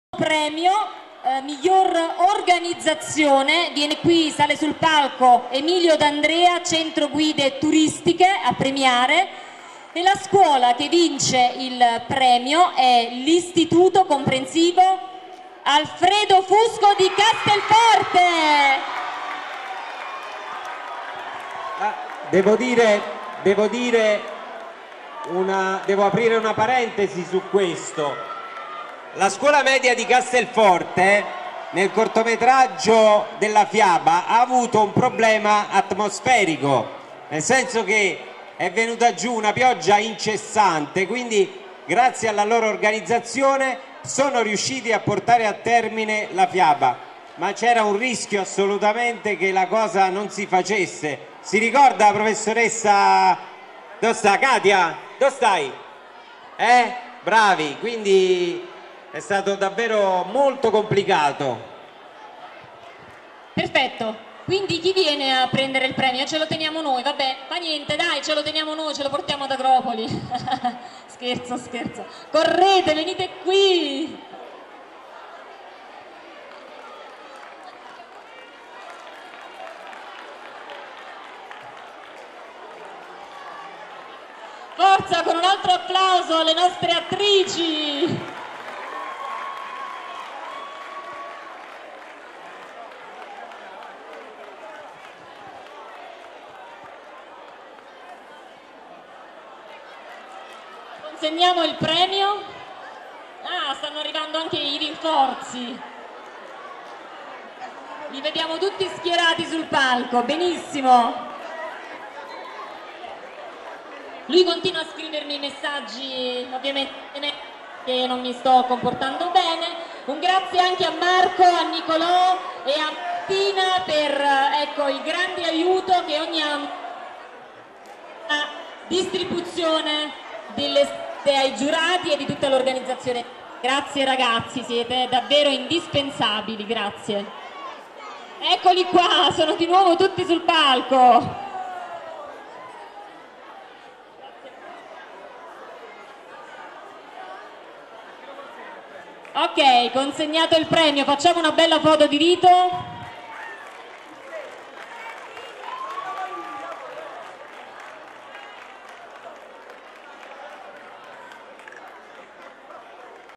Premio miglior organizzazione, viene qui, sale sul palco Emilio D'Andrea, centro guide turistiche a premiare, e la scuola che vince il premio è l'Istituto Comprensivo Alfredo Fusco di Castelforte. Devo aprire una parentesi su questo. La scuola media di Castelforte nel cortometraggio della fiaba ha avuto un problema atmosferico, nel senso che è venuta giù una pioggia incessante, quindi grazie alla loro organizzazione sono riusciti a portare a termine la fiaba, ma c'era un rischio assolutamente che la cosa non si facesse. Si ricorda la professoressa? Dove sta Katia? Dove stai? Bravi, quindi è stato davvero molto complicato. Perfetto, quindi chi viene a prendere il premio? Ce lo teniamo noi, vabbè, fa niente, dai, ce lo teniamo noi, ce lo portiamo ad Agropoli. Scherzo, scherzo. Correte, venite qui. Forza, con un altro applauso alle nostre attrici. Consegniamo il premio. Ah, stanno arrivando anche i rinforzi. Li vediamo tutti schierati sul palco, benissimo. Lui continua a scrivermi messaggi, ovviamente che non mi sto comportando bene. Un grazie anche a Marco, a Nicolò e a Martina per il grande aiuto che ogni anno a distribuzione ai giurati e di tutta l'organizzazione. Grazie ragazzi, siete davvero indispensabili, grazie. Eccoli qua, sono di nuovo tutti sul palco. Ok, consegnato il premio, facciamo una bella foto di rito.